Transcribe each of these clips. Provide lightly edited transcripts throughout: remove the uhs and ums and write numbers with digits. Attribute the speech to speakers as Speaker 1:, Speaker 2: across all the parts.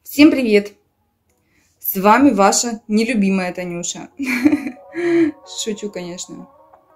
Speaker 1: Всем привет! С вами ваша нелюбимая Танюша. Шучу, конечно.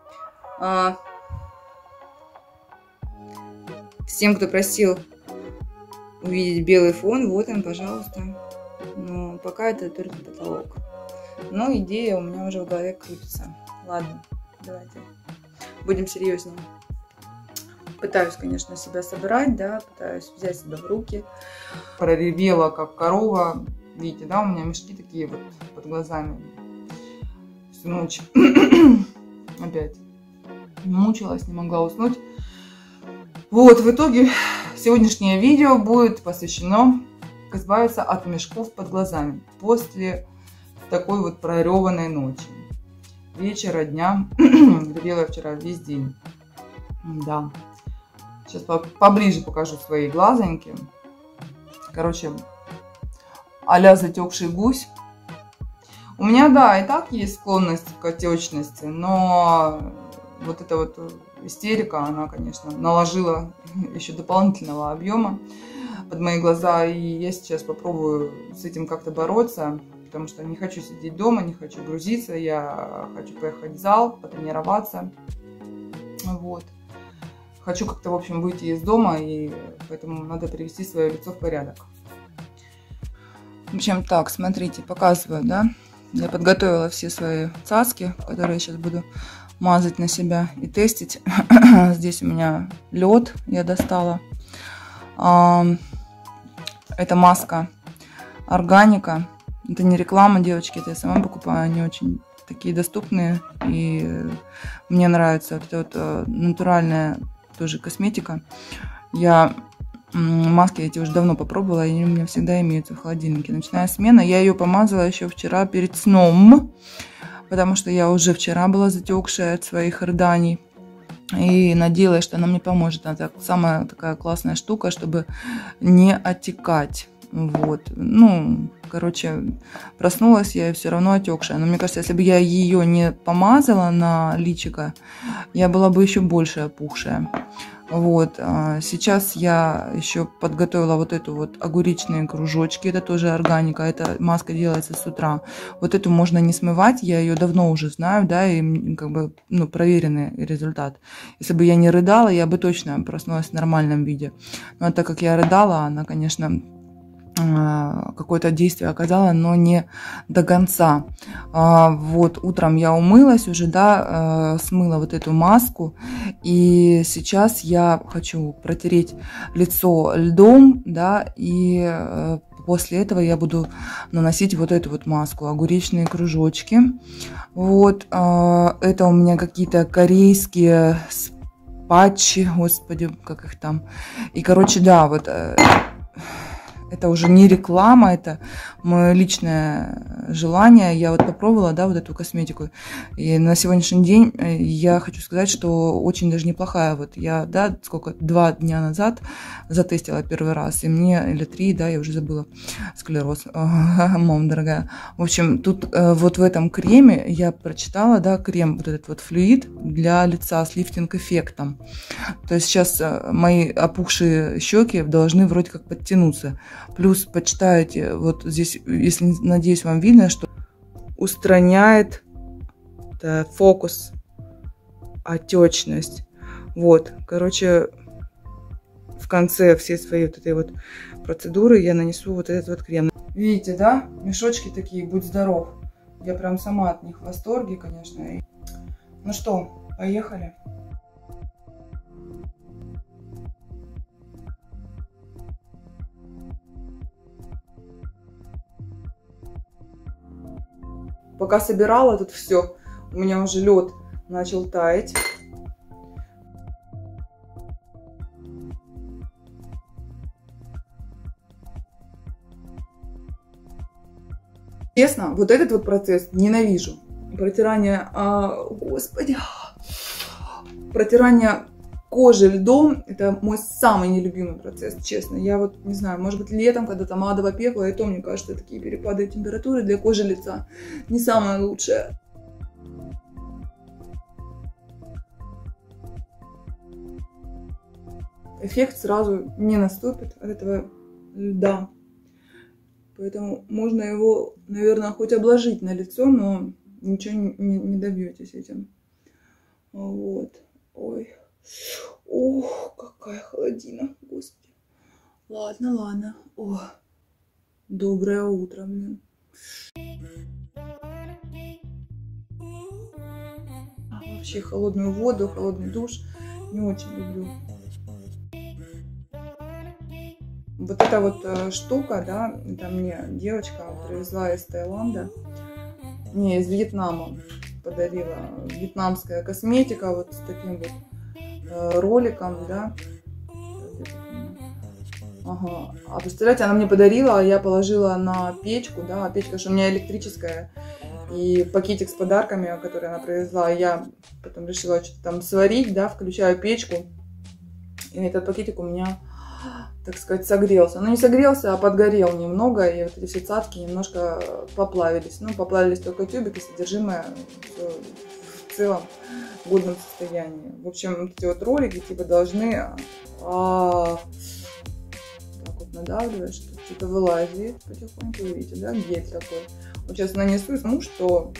Speaker 1: Всем, кто просил увидеть белый фон, вот он, пожалуйста. Но пока это только потолок. Но идея у меня уже в голове крутится. Ладно, давайте будем серьезнее. Пытаюсь, конечно, себя собрать, да, пытаюсь взять себя в руки. Проревела, как корова. Видите, да, у меня мешки такие вот под глазами. Всю ночь опять мучилась, не могла уснуть. Вот, в итоге сегодняшнее видео будет посвящено как избавиться от мешков под глазами после такой вот прореванной ночи. Вечера, дня. Ревела вчера весь день. Да. Сейчас поближе покажу свои глазоньки. Короче, а-ля затекший гусь. У меня, да, и так есть склонность к отечности, но вот эта вот истерика, она, конечно, наложила еще дополнительного объема под мои глаза. И я сейчас попробую с этим как-то бороться, потому что не хочу сидеть дома, не хочу грузиться. Я хочу поехать в зал, потренироваться. Вот. Хочу как-то, в общем, выйти из дома, и поэтому надо привести свое лицо в порядок. В общем, так, смотрите, показываю, да. Я подготовила все свои цацки, которые я сейчас буду мазать на себя и тестить. Здесь у меня лед я достала. Это маска органика. Это не реклама, девочки, это я сама покупаю. Они очень такие доступные, и мне нравится вот эта вот натуральная тоже косметика. Я маски эти уже давно попробовала, и они у меня всегда имеются в холодильнике. Ночная смена. Я ее помазала еще вчера перед сном, потому что я уже вчера была затекшая от своих рыданий. И надеялась, что она мне поможет. Это самая такая классная штука, чтобы не отекать. Вот. Ну, короче, проснулась я все равно отекшая. Но мне кажется, если бы я ее не помазала на личико, я была бы еще больше опухшая. Вот. Сейчас я еще подготовила вот эту вот огуречные кружочки. Это тоже органика. Эта маска делается с утра. Вот эту можно не смывать. Я ее давно уже знаю, да, и как бы, ну, проверенный результат. Если бы я не рыдала, я бы точно проснулась в нормальном виде. Но так как я рыдала, она, конечно, какое-то действие оказала, но не до конца. Вот утром я умылась уже, да, смыла вот эту маску, и сейчас я хочу протереть лицо льдом, да, и после этого я буду наносить вот эту вот маску, огуречные кружочки. Вот, это у меня какие-то корейские патчи, господи, как их там. И, короче, да, вот это уже не реклама, это мое личное желание. Я вот попробовала, да, вот эту косметику. И на сегодняшний день я хочу сказать, что очень даже неплохая. Вот я, да, сколько, 2 дня назад затестила первый раз. И мне, или 3, да, я уже забыла. Склероз, мама дорогая. В общем, тут вот в этом креме я прочитала, да, крем, вот этот вот флюид для лица с лифтинг-эффектом. То есть сейчас мои опухшие щеки должны вроде как подтянуться. Плюс почитайте, вот здесь, если, надеюсь, вам видно, что устраняет фокус, отечность. Вот, короче, в конце всей своей вот этой вот процедуры я нанесу вот этот вот крем. Видите, да? Мешочки такие, будь здоров. Я прям сама от них в восторге, конечно. Ну что, поехали. Пока собирала тут все, у меня уже лед начал таять. Честно, вот этот вот процесс ненавижу. Протирание, господи, протирание кожи льдом — это мой самый нелюбимый процесс, честно. Я вот не знаю, может быть, летом, когда там адово пекло, и то, мне кажется, такие перепады температуры для кожи лица не самое лучшее. Эффект сразу не наступит от этого льда. Поэтому можно его, наверное, хоть обложить на лицо, но ничего не добьетесь этим. Вот. Ой. Ох, какая холодина, господи. Ладно, ладно. О, доброе утро, блин. Вообще холодную воду, холодный душ не очень люблю. Вот эта вот штука, да, это мне девочка привезла из Таиланда, не, из Вьетнама подарила. Вьетнамская косметика вот с таким вот роликом, да. Ага. А представляете, она мне подарила, а я положила на печку, да, печка же у меня электрическая, и пакетик с подарками, который она привезла, я потом решила что-то там сварить, да, включаю печку, и этот пакетик у меня, так сказать, согрелся. Ну, не согрелся, а подгорел немного, и вот эти все цацки немножко поплавились. Ну, поплавились только тюбик, и содержимое все в целом в годном состоянии. В общем, вот эти вот ролики типа должны так вот надавливать, что что-то вылазит потихоньку, видите, да, гель такой. Вот сейчас нанесу, потому что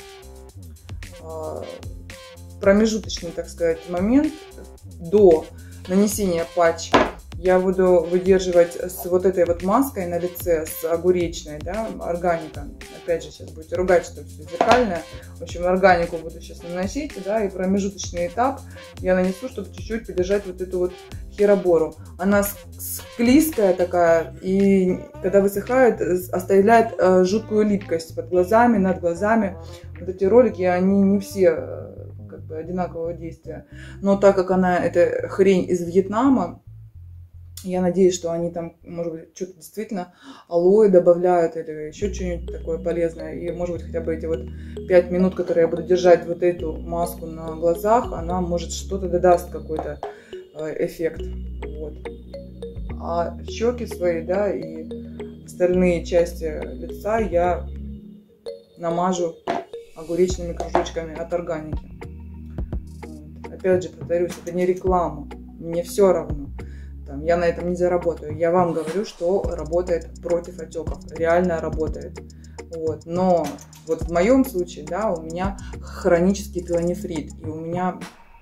Speaker 1: промежуточный, так сказать, момент до нанесения патча я буду выдерживать с вот этой вот маской на лице, с огуречной, да, органика. Опять же, сейчас будете ругать, что все зеркальное. В общем, органику буду сейчас наносить, да, и промежуточный этап я нанесу, чтобы чуть-чуть подержать вот эту вот херобору. Она склизкая такая, и когда высыхает, оставляет жуткую липкость под глазами, над глазами. Вот эти ролики, они не все как бы одинакового действия. Но так как она, эта хрень из Вьетнама, я надеюсь, что они там, может быть, что-то действительно алоэ добавляют или еще что-нибудь такое полезное. И, может быть, хотя бы эти вот 5 минут, которые я буду держать вот эту маску на глазах, она, может, что-то додаст, какой-то эффект. Вот. А щеки свои, да, и остальные части лица я намажу огуречными кружочками от органики. Вот. Опять же, повторюсь, это не реклама. Мне все равно. Я на этом не заработаю. Я вам говорю, что работает против отеков. Реально работает. Вот. Но вот в моем случае, да, у меня хронический пилонефрит. И у меня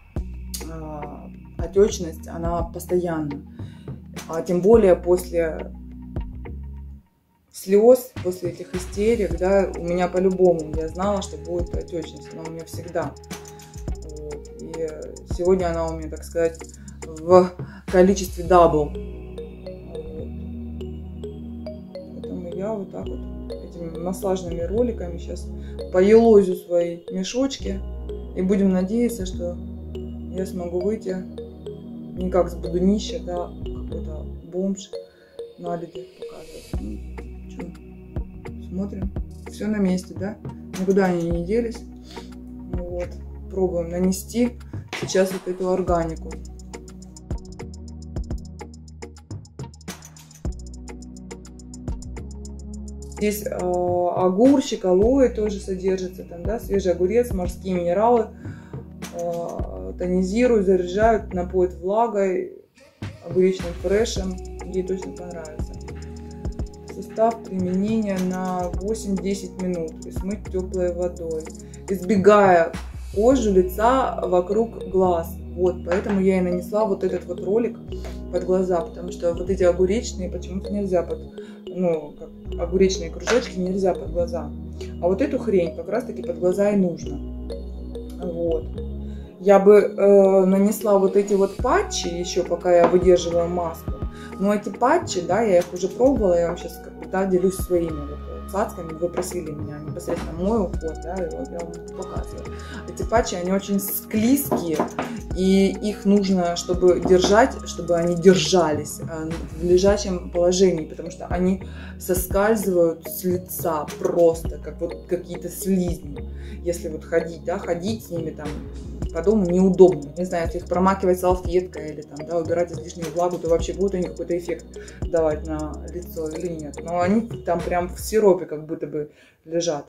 Speaker 1: отечность, она постоянна. А тем более после слез, после этих истерик, да, у меня по-любому, я знала, что будет отечность. Она у меня всегда. Вот. И сегодня она у меня, так сказать, в количестве дабл. Поэтому я вот так вот этими массажными роликами сейчас поелозю свои мешочки. И будем надеяться, что я смогу выйти не как с будунища, да, какой-то бомж на людях показывать. Ну, что, смотрим. Все на месте, да? Никуда они не делись. Вот. Пробуем нанести сейчас вот эту органику. Здесь огурчик, алоэ тоже содержится, там, да, свежий огурец, морские минералы, тонизируют, заряжают, напоят влагой, огуречным фрешем, ей точно понравится. Состав применения на 8-10 минут и смыть теплой водой, избегая кожу лица вокруг глаз. Вот, поэтому я и нанесла вот этот вот ролик под глаза, потому что вот эти огуречные почему-то нельзя под, ну, как огуречные кружочки нельзя под глаза. А вот эту хрень как раз таки под глаза и нужно. Вот. Я бы нанесла вот эти вот патчи еще, пока я выдерживаю маску. Но эти патчи, да, я их уже пробовала, я вам сейчас как бы, да, делюсь своими вот цацками. Вы просили меня непосредственно мой уход, да, и вот я вам показываю. Эти патчи, они очень склизкие, и их нужно, чтобы держать, чтобы они держались в лежачем положении, потому что они соскальзывают с лица просто, как вот какие-то слизни. Если вот ходить, да, ходить с ними там по дому неудобно. Не знаю, если их промакивать салфеткой или там, да, убирать излишнюю влагу, то вообще будут они какой-то эффект давать на лицо или нет. Но они там прям в сиропе как будто бы лежат.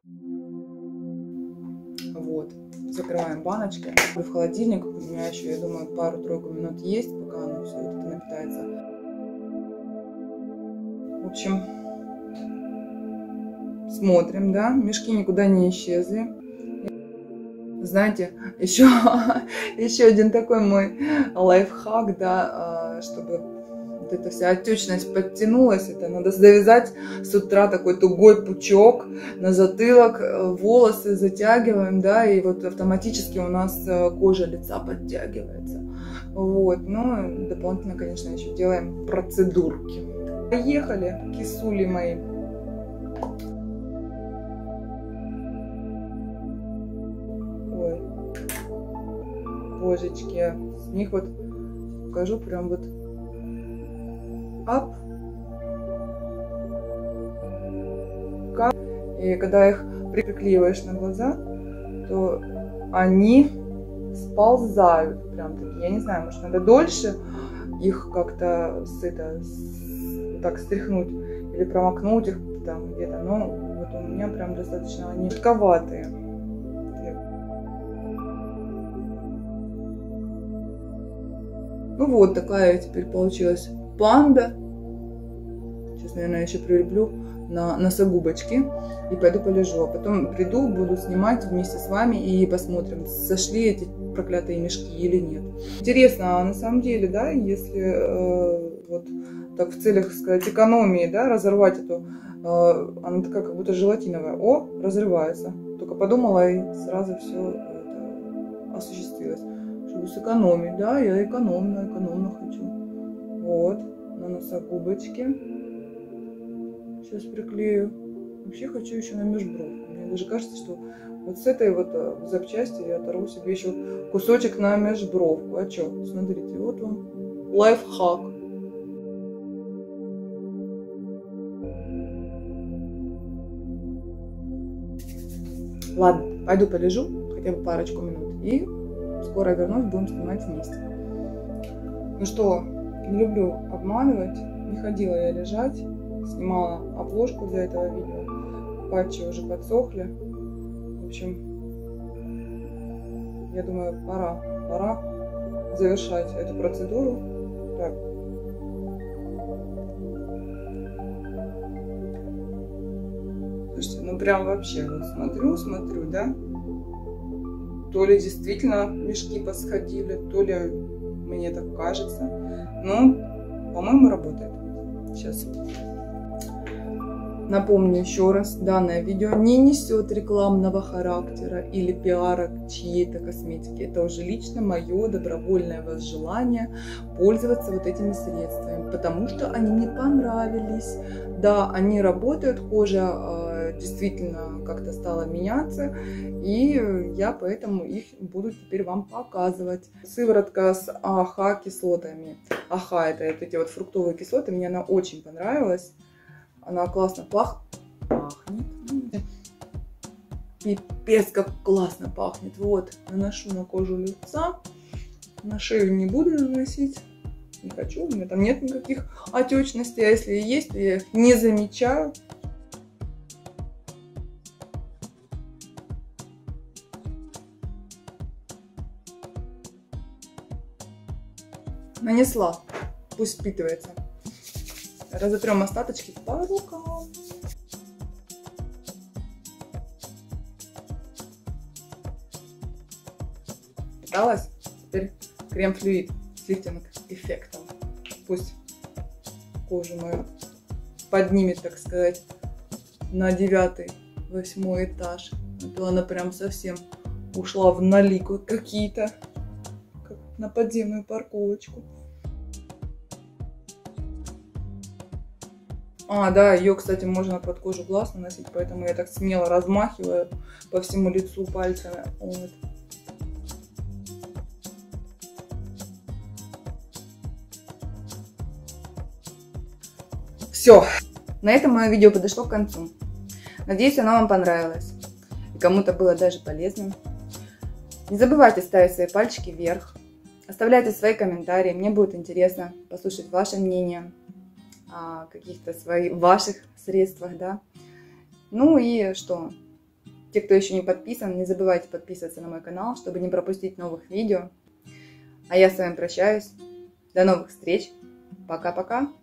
Speaker 1: Вот. Закрываем баночки. В холодильник. У меня еще, я думаю, пару-тройку минут есть, пока оно все вот это напитается. В общем, смотрим, да, мешки никуда не исчезли. Знаете, еще один такой мой лайфхак, да, чтобы вот эта вся отечность подтянулась, это надо завязать с утра такой тугой пучок на затылок, волосы затягиваем, да, и вот автоматически у нас кожа лица подтягивается. Вот, ну, дополнительно, конечно, еще делаем процедурки. Поехали, кисули мои. Ой, божечки, с них вот покажу прям вот ап. И когда их приклеиваешь на глаза, то они сползают прям такие. Я не знаю, может надо дольше их как-то так стряхнуть или промокнуть их там где-то. Но вот у меня прям достаточно они жидковатые. Ну вот такая теперь получилась панда. Сейчас, наверное, еще прилеплю на носогубочки и пойду полежу. А потом приду, буду снимать вместе с вами и посмотрим, сошли эти проклятые мешки или нет. Интересно, а на самом деле, да, если вот так в целях, сказать, экономии, да, разорвать эту, она такая как будто желатиновая. О, разрывается. Только подумала и сразу все это осуществилось. Чтобы сэкономить, да, я экономно хочу. Вот, на носогубочке. Сейчас приклею. Вообще хочу еще на межбровку. Мне даже кажется, что вот с этой вот запчасти я оторву себе еще кусочек на межбровку. А что? Смотрите, вот вам лайфхак. Ладно, пойду полежу хотя бы парочку минут и скоро вернусь, будем снимать вместе. Ну что, не люблю обманывать, не ходила я лежать, снимала обложку для этого видео, патчи уже подсохли. В общем, я думаю, пора завершать эту процедуру. Так. Слушайте, ну прям вообще, вот смотрю, да? То ли действительно мешки посходили, то ли мне так кажется. Но, по-моему, работает. Сейчас. Напомню еще раз, данное видео не несет рекламного характера или пиара чьей-то косметики. Это уже лично мое добровольное возжелание пользоваться вот этими средствами, потому что они мне понравились. Да, они работают, кожа действительно как-то стала меняться, и я поэтому их буду теперь вам показывать. Сыворотка с АХ-кислотами. АХ — это вот эти вот фруктовые кислоты, мне она очень понравилась. Она классно пахнет. Пипец, как классно пахнет. Вот, наношу на кожу лица. На шею не буду наносить. Не хочу, у меня там нет никаких отечностей. А если и есть, то я их не замечаю. Нанесла. Пусть впитывается. Разотрем остаточки по рукам. Питалась. Теперь крем-флюид с лифтинг-эффектом. Пусть кожу мою поднимет, так сказать, на 9-8 этаж. А то она прям совсем ушла в налик вот какие-то, как на подземную парковочку. А, да, ее, кстати, можно под кожу глаз наносить, поэтому я так смело размахиваю по всему лицу пальцами. Вот. Все, на этом мое видео подошло к концу. Надеюсь, оно вам понравилось и кому-то было даже полезным. Не забывайте ставить свои пальчики вверх, оставляйте свои комментарии, мне будет интересно послушать ваше мнение о каких-то ваших средствах, да. Ну и что? Те, кто еще не подписан, не забывайте подписываться на мой канал, чтобы не пропустить новых видео. А я с вами прощаюсь. До новых встреч. Пока-пока.